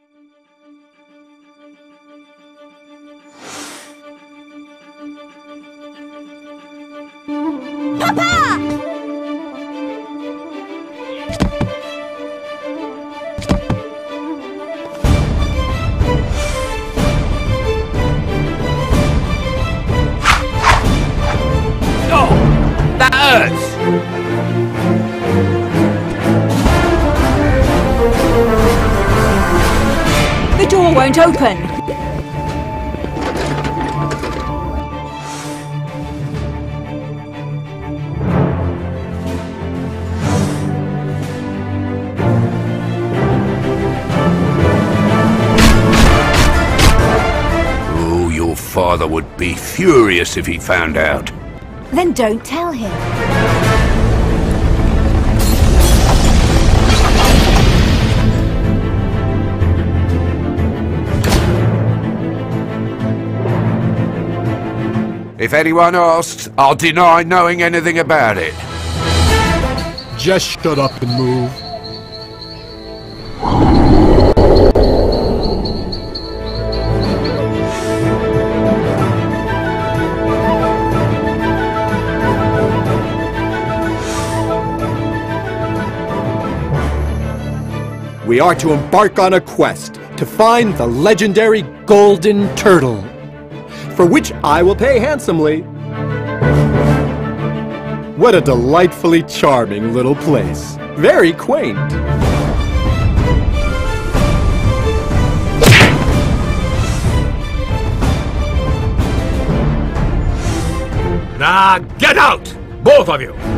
That hurts! The door won't open! Oh, your father would be furious if he found out. Then don't tell him. If anyone asks, I'll deny knowing anything about it. Just shut up and move. We are to embark on a quest to find the legendary golden turtle, for which I will pay handsomely. What a delightfully charming little place. Very quaint. Now get out! Both of you!